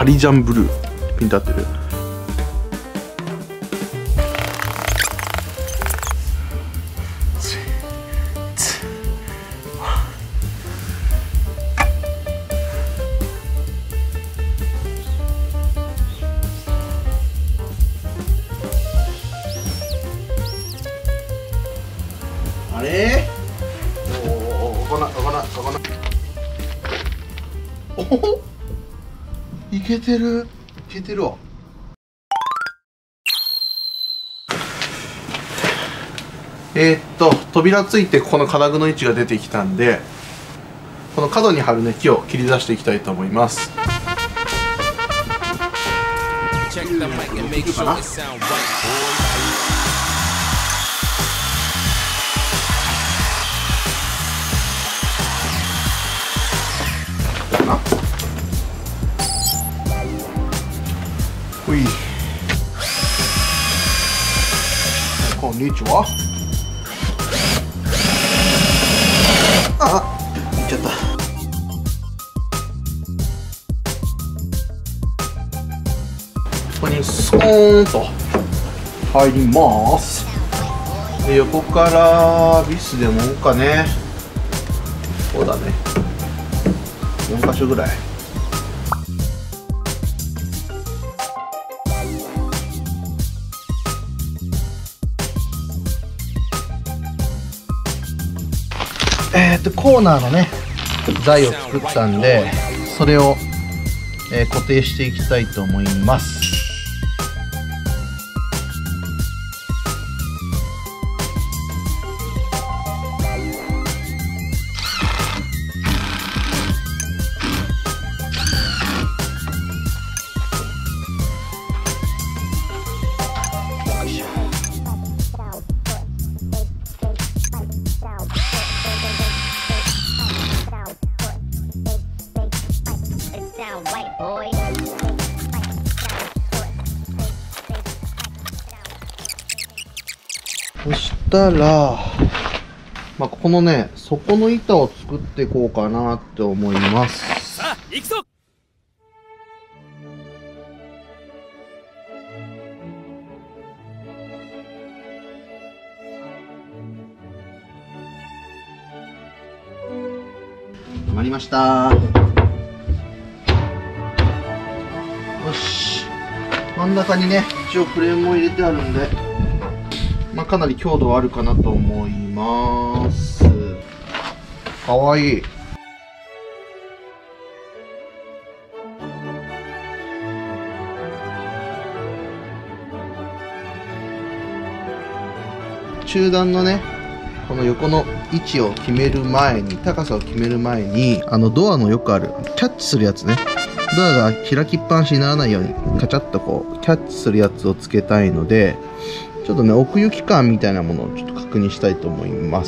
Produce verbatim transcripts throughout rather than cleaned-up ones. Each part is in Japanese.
リジャンブルーピンと合ってる。あれおお、こなこなこなおお、いけてるいけてるわ。えー、っと扉ついてこの金具の位置が出てきたんで、この角に貼るね木を切り出していきたいと思います。いくかな。ほい、こんにちは。あ、いっちゃった。ここにスコーンと入ります。で、横からビスでもんかね。そうだね、よんかしょぐらい。えー、っとコーナーのね台を作ったんで、それを、えー、固定していきたいと思います。そしたら、まあ、このね底の板を作っていこうかなって思います。さあ行くぞ。決まりました。よし、真ん中にね一応フレームを入れてあるんで、まあ、かなり強度はあるかなと思います。かわいい。中段のねこの横の位置を決める前に、高さを決める前に、あのドアのよくあるキャッチするやつね、ドアが開きっぱなしにならないようにカチャッとこうキャッチするやつをつけたいので、ちょっとね奥行き感みたいなものをちょっと確認したいと思います。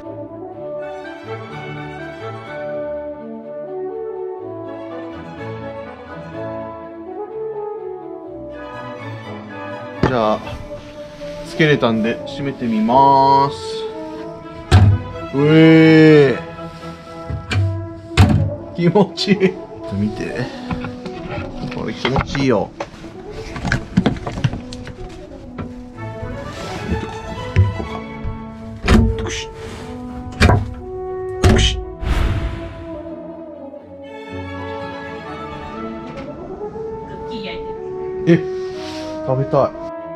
じゃあスケレタンで締めてみます。うえー、気持ちいい。見て、これ気持ちいいよ。え、食べたい。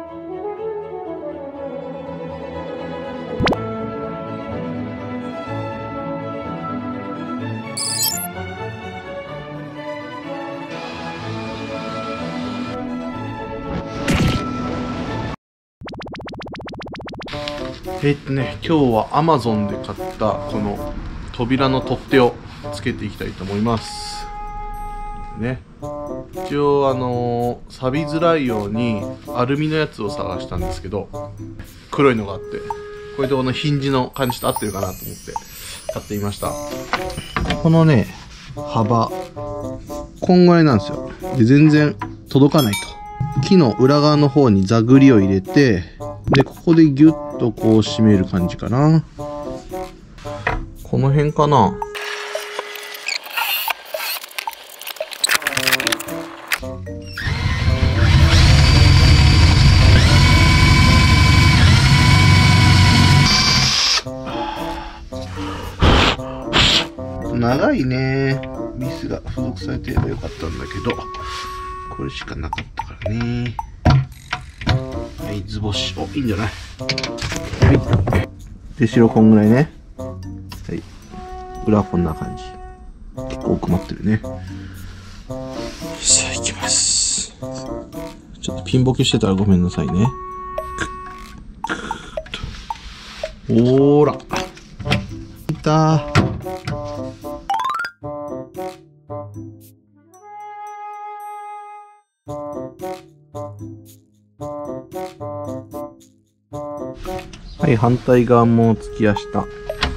えっとね、今日はアマゾンで買ったこの扉の取っ手をつけていきたいと思いますね。一応あのー、錆びづらいようにアルミのやつを探したんですけど、黒いのがあって、これでこのヒンジの感じと合ってるかなと思って買ってみました。このね幅こんぐらいなんですよ。で全然届かないと。木の裏側の方にザグリを入れて、でここでギュッとこう締める感じかな。この辺かな。 長いね。ビスが付属されてればよかったんだけど、これしかなかったからね。はい、図星。お、いいんじゃない？はい。で、白こんぐらいね。はい。裏はこんな感じ。結構奥まってるね。さあ、いきます。ちょっとピンボケしてたらごめんなさいね。ほーら。いたー。はい、反対側も突き足した。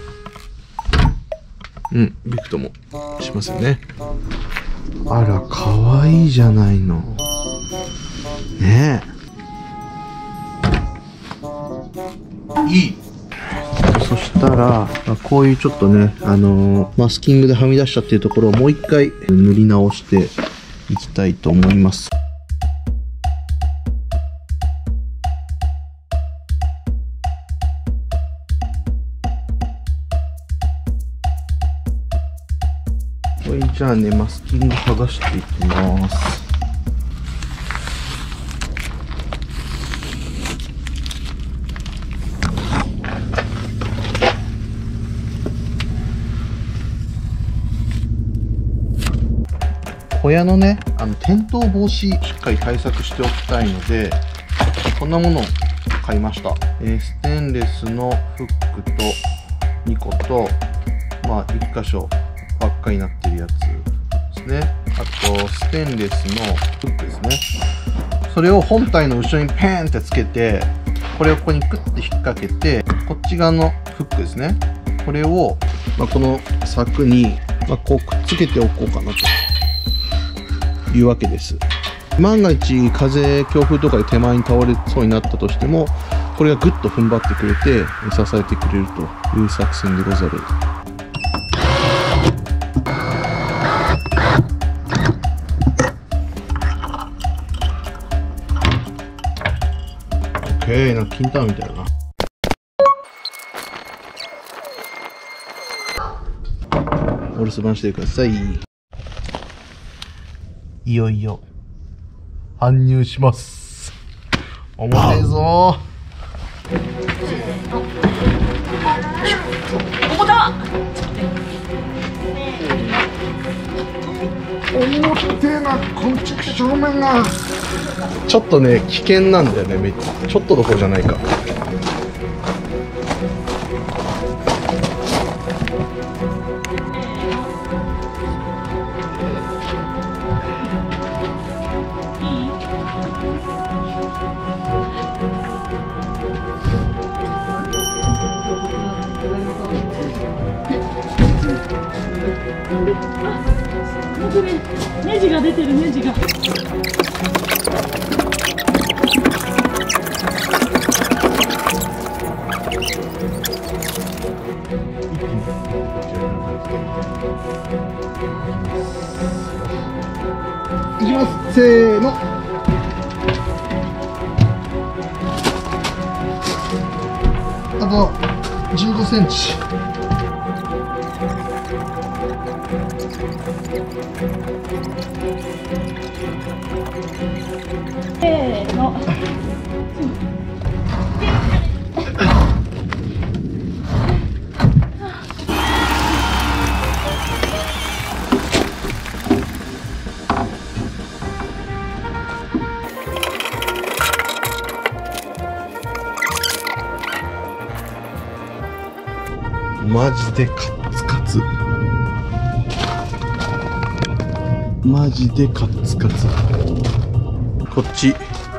うん、びくともしますよね。あら、かわいいじゃないの。ねえ。いい。そしたら、こういうちょっとね、あのー、マスキングではみ出したっていうところをもう一回塗り直していきたいと思います。これじゃあね、マスキング剥がしていきます。小屋のね、あの転倒防止しっかり対策しておきたいので、こんなものを買いました。えー、ステンレスのフックとにこと、まあいっ箇所輪っかになってるやつですね。あとステンレスのフックですね。それを本体の後ろにペーンってつけて、これをここにクッて引っ掛けて、こっち側のフックですね。これを、まあ、この柵に、まあ、こうくっつけておこうかなというわけです。万が一風強風とかで手前に倒れそうになったとしても、これがぐっと踏ん張ってくれて支えてくれるという作戦でござる。オッケー、なんか金玉みたいだな。お留守番してください。いよいよ搬入します。重たいぞー。 重たっ。 重てえな、こんちく正面が。 ちょっとね、危険なんだよね、めっちゃ。ちょっとどころじゃないか。 ネジが出てる、ネジが。 いきます、せーの。あとじゅうごセンチ。 せーの。 マジでカッツカツ。マジでカッツカツ。こっち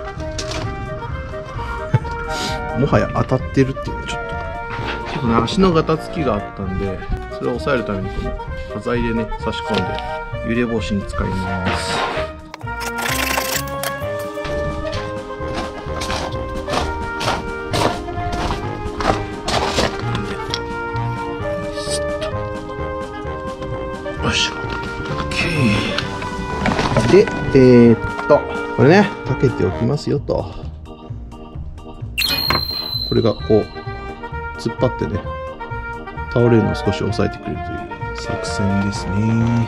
もはや当たってるっていうね。ちょっとちょっとね、足のガタつきがあったんで、それを抑えるためにこの端材でね差し込んで揺れ防止に使います。よいしょ。で、えー、っと、これね、かけておきますよと。これがこう、突っ張ってね、倒れるのを少し抑えてくれるという。 作戦ですね。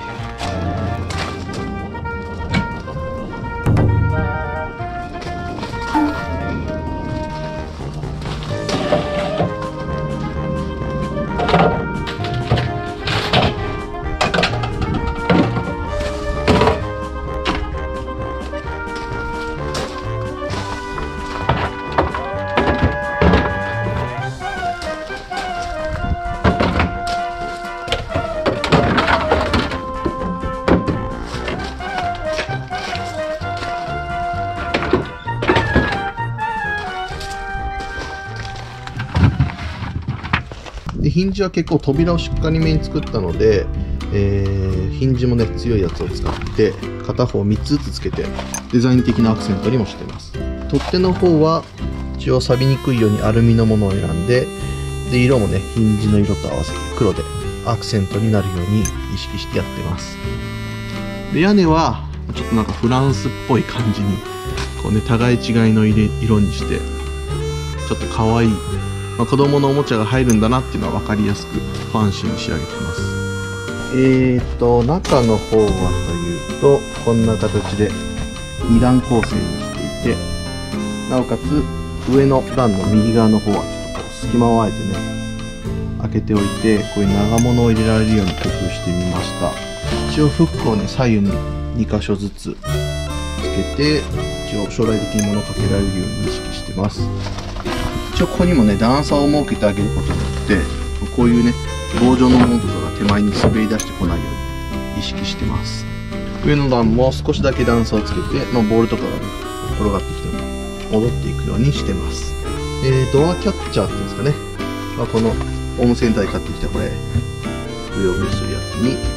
でヒンジは結構扉をしっかりめに作ったので、えー、ヒンジもね強いやつを使って片方みっつずつつけてデザイン的なアクセントにもしてます。取っ手の方は一応錆びにくいようにアルミのものを選んで、で色もねヒンジの色と合わせて黒でアクセントになるように意識してやってます。で屋根はちょっとなんかフランスっぽい感じにこうね互い違いの色にしてちょっと可愛い、まあ、子供のおもちゃが入るんだなっていうのは分かりやすくファンシーに仕上げてます。えーと中の方はというとこんな形でに段構成にしていて、なおかつ上の段の右側の方はちょっとこう隙間をあえてね開けておいて、こういう長物を入れられるように工夫してみました。一応フックをね左右にに箇所ずつつけて、一応将来的に物をかけられるように意識してます。一応ここにもね段差を設けてあげることによってこういうね棒状のものとかが手前に滑り出してこないように意識してます。上の段も少しだけ段差をつけて、まあ、ボールとかがね転がってきても戻っていくようにしてます。えー、ドアキャッチャーっていうんですかね、まあ、このホームセンターで買ってきたこれ上を上するやつに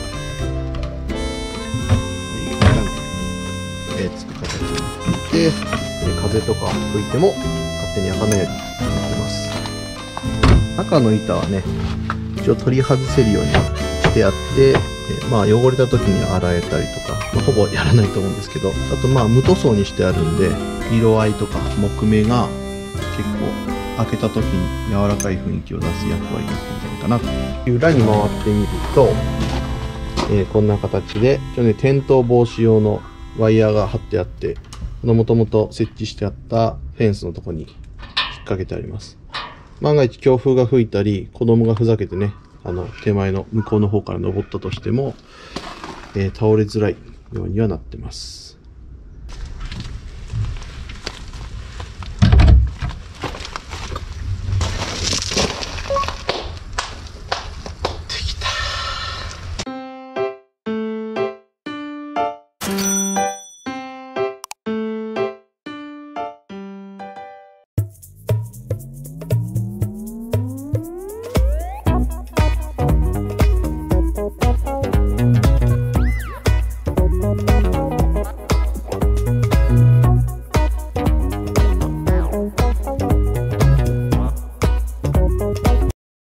えー、つく形になっていて、風とか吹いても勝手に開かないようになってます。中の板はね一応取り外せるようにしてあって、えー、まあ汚れた時に洗えたりとか、まあ、ほぼやらないと思うんですけど、あとまあ無塗装にしてあるんで色合いとか木目が結構開けた時に柔らかい雰囲気を出す役割になってるんじゃないかなと。裏に回ってみると、えー、こんな形で一応ね転倒防止用のワイヤーが張ってあって、もともと設置してあったフェンスのところに引っ掛けてあります。万が一強風が吹いたり子供がふざけてねあの手前の向こうの方から登ったとしても、えー、倒れづらいようにはなってます。